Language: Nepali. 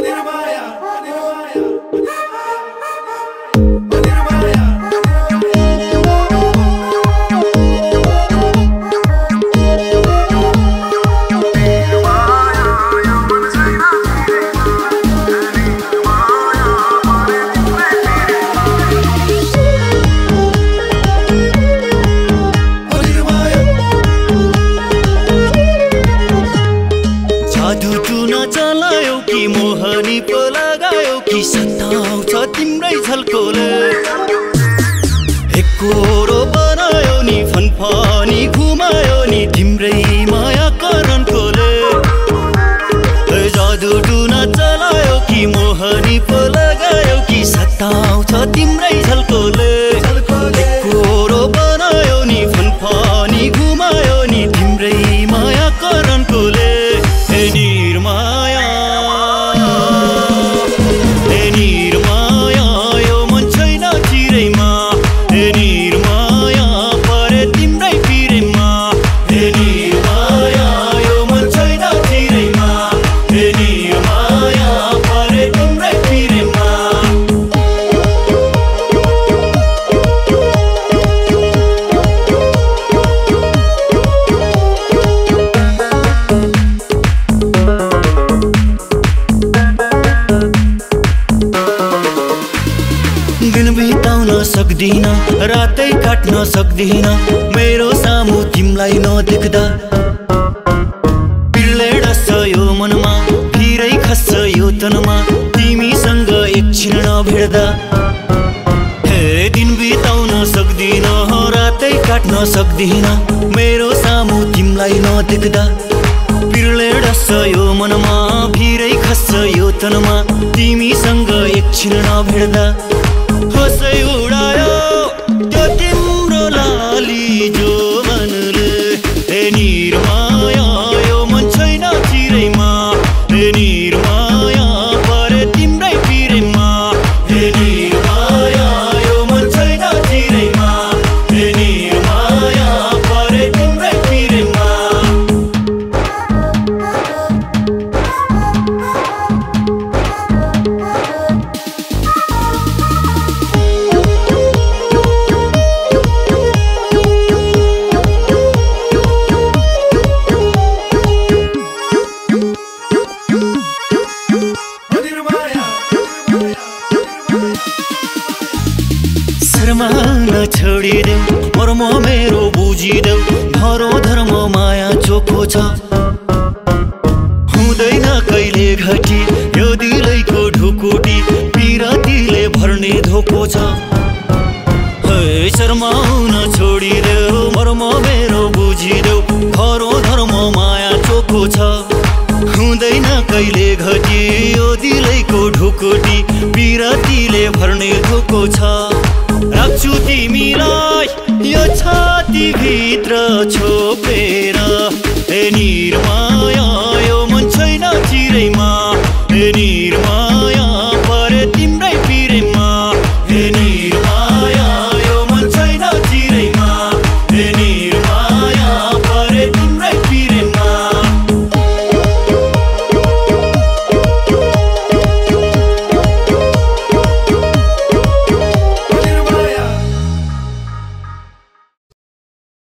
एकोरो बनायो नि फनफनी घुमायो नि तिम्रै माया करणकोले जादु टुना चलायो कि मोहनी पो लगायो कि सताउँछ तिम्रै झल्कोले एकोरो बनायो नि फनफनी घुमायो नि तिम्रै माया करणकोले हे निर्माया सक्दिन रातै काट्न सक्दिन मेरो सामु तिमलाई नदेख्दा पिरले डस्छ यो मनमा फिरै खस्छ यो तनमा तिमीसँग एकछिन नभेट्दा हे दिन बिताउन सक्दिन रातै काट्न सक्दिन मेरो सामु तिमलाई नदेख्दा पिरले डस्छ यो मनमा फिरै खस्छ यो तनमा तिमीसँग एकछिन नभेट्दा हसै उडायो त्यो तिम्रो लाली जोवनले हे निर्माया यो मन छैन चिरैमा हे निर्माया परे तिम्रै पिरैमा हे निर्माया यो मन छैन चिरैमा हे निर्माया परे तिम्रै पिरैमा शर्मान छोडिदेऊ मर्म मेरो बुझिदेऊ धरो धर्म माया चोखो छ हुँदैन कहिले घटी यो दिलैको ढुकुटी पिरतीले भर्ने धोको छ हे शर्माउन छोडिदेऊ मर्म मेरो बुझिदेऊ धरो धर्म माया चोखो छ हुँदैन कहिले घटी यो दिलैको ढुकुटी पिरतीले भर्ने धोको छ राख्छु तिमीलाई यो छाती भित्र छोपेर हे नि